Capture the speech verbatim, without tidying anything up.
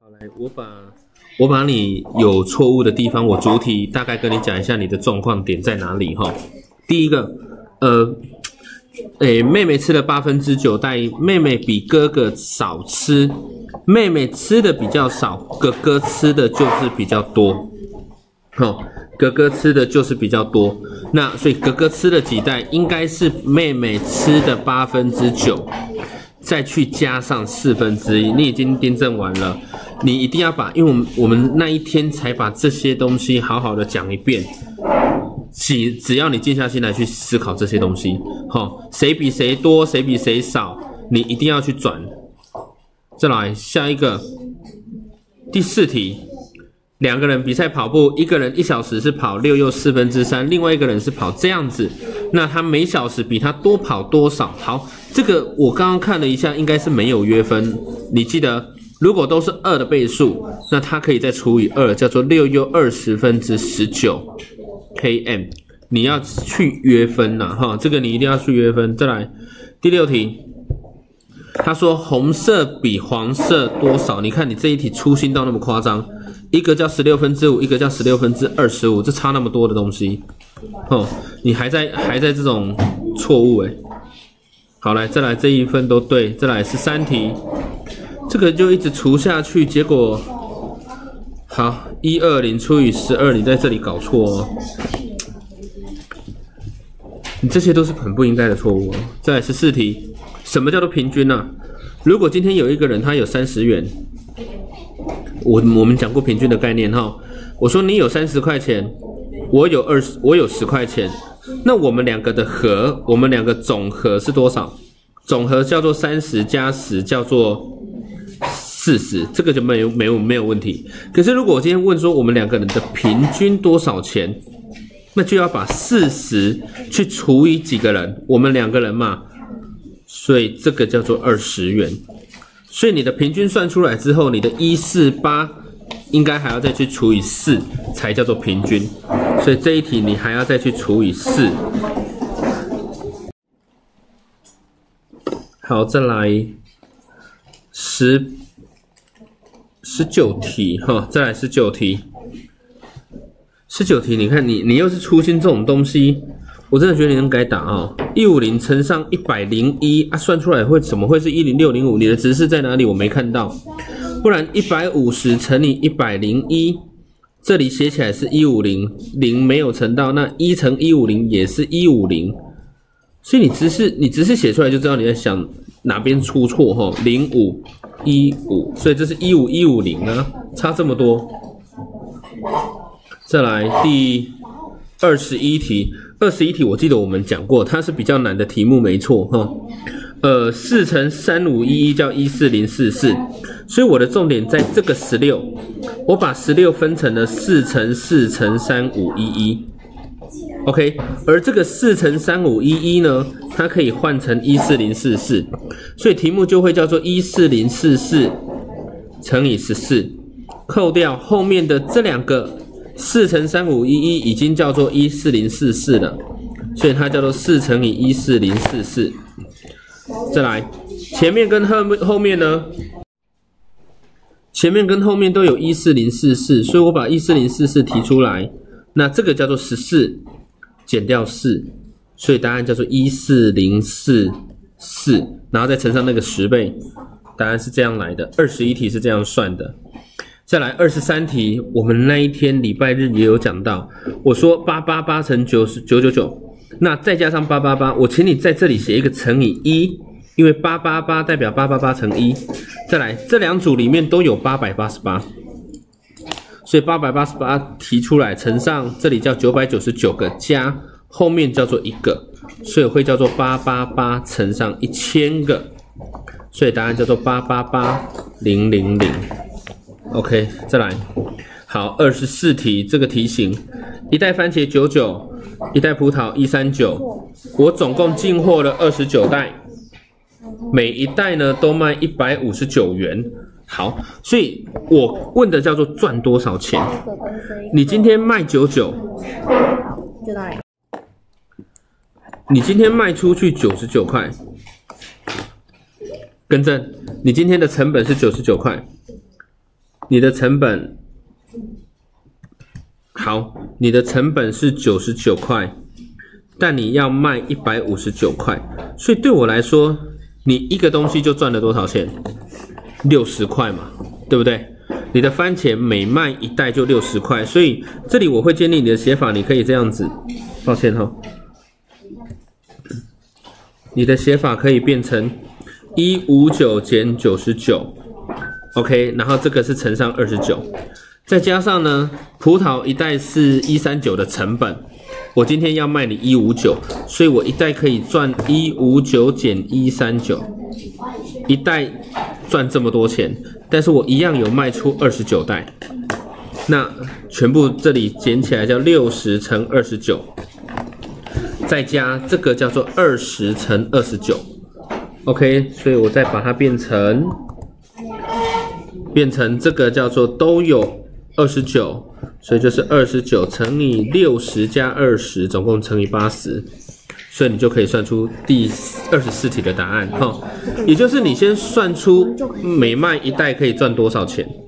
好，来，我把我把你有错误的地方，我主体大概跟你讲一下你的状况点在哪里哈。第一个，呃，诶，妹妹吃了八分之九袋，妹妹比哥哥少吃，妹妹吃的比较少，哥哥吃的就是比较多，好，哥哥吃的就是比较多。那所以哥哥吃了几袋，应该是妹妹吃的八分之九。再去加上四分之一，你已经订正完了，你一定要把，因为我们我们那一天才把这些东西好好的讲一遍，只只要你静下心来去思考这些东西，好，谁比谁多，谁比谁少，你一定要去转。再来下一个，第四题，两个人比赛跑步，一个人一小时是跑六又四分之三，另外一个人是跑这样子，那他每小时比他多跑多少？好。这个我刚刚看了一下，应该是没有约分。你记得，如果都是二的倍数，那它可以再除以二，叫做六又二十分之十九 km。你要去约分呐，哈，这个你一定要去约分。再来第六题，他说红色比黄色多少？你看你这一题粗心到那么夸张，一个叫十六分之五，一个叫十六分之二十五，这差那么多的东西，哦，你还在还在这种错误诶。好，来，再来这一份都对，再来十三题，这个就一直除下去，结果好，一二零除以十二，你在这里搞错哦，你这些都是很不应该的错误哦。再来十四题，什么叫做平均啊？如果今天有一个人他有三十元，我我们讲过平均的概念哈，我说你有三十块钱，我有二十，我有十块钱。那我们两个的和，我们两个总和是多少？总和叫做三十加十，叫做四十，这个就没有没有没有问题。可是如果我今天问说我们两个人的平均多少钱，那就要把四十去除以几个人，我们两个人嘛，所以这个叫做二十元。所以你的平均算出来之后，你的一百四十八应该还要再去除以四，才叫做平均。所以这一题你还要再去除以四。好，再来十十九题哈，再来十九题。十九题，你看你你又是粗心这种东西，我真的觉得你能改打啊！一百五十乘上一百零一啊，算出来会怎么会是一零六零五？你的值是在哪里？我没看到。不然一百五十乘以一百零一。这里写起来是一百五十，零没有乘到，那一乘一百五十也是一百五十，所以你只是你只是写出来就知道你在想哪边出错哈，零五一五，所以这是一五一五零啊，差这么多。再来第二十一题，二十一题我记得我们讲过，它是比较难的题目，没错哈。呃，四乘三五一一叫一四零四四，所以我的重点在这个十六，我把十六分成了四乘四乘三五一一 ，OK， 而这个四乘三五一一呢，它可以换成一四零四四，所以题目就会叫做一四零四四乘以十四，扣掉后面的这两个四乘三五一一已经叫做一四零四四了，所以它叫做四乘以一四零四四。再来，前面跟后面后面呢？前面跟后面都有一四零四四，所以我把一四零四四提出来，那这个叫做十四减掉四，所以答案叫做一四零四四，然后再乘上那个十倍，答案是这样来的。二十一题是这样算的。再来二十三题，我们那一天礼拜日也有讲到，我说八八八乘九是九九九。那再加上八八八，我请你在这里写一个乘以一，因为八八八代表八八八乘一。再来，这两组里面都有八百八十八，所以八百八十八提出来乘上这里叫九百九十九个加后面叫做一个，所以会叫做八八八乘上一千个，所以答案叫做八八八零零零。OK， 再来，好，二十四题这个题型，一袋番茄九九。一袋葡萄一三九，我总共进货了二十九袋，每一袋呢都卖一百五十九元。好，所以我问的叫做赚多少钱？你今天卖九九，你今天卖出去九十九块，更正，你今天的成本是九十九块， 你的成本，好，你的成本是九十九块，但你要卖一百五十九块，所以对我来说，你一个东西就赚了多少钱？六十块嘛，对不对？你的番茄每卖一袋就六十块，所以这里我会建议你的写法，你可以这样子，抱歉哈、哦，你的写法可以变成一百五十九减九十九 ，OK， 然后这个是乘上二十九，再加上呢，葡萄一袋是一百三十九的成本，我今天要卖你一百五十九，所以我一袋可以赚一百五十九减一百三十九，一袋赚这么多钱，但是我一样有卖出二十九袋，那全部这里减起来叫六十乘二十九，再加这个叫做二十乘二十九 ，OK， 所以我再把它变成变成这个叫做都有二十九，所以就是二十九乘以六十加二十，总共乘以八十。所以你就可以算出第二十四题的答案哈，也就是你先算出每卖一袋可以赚多少钱。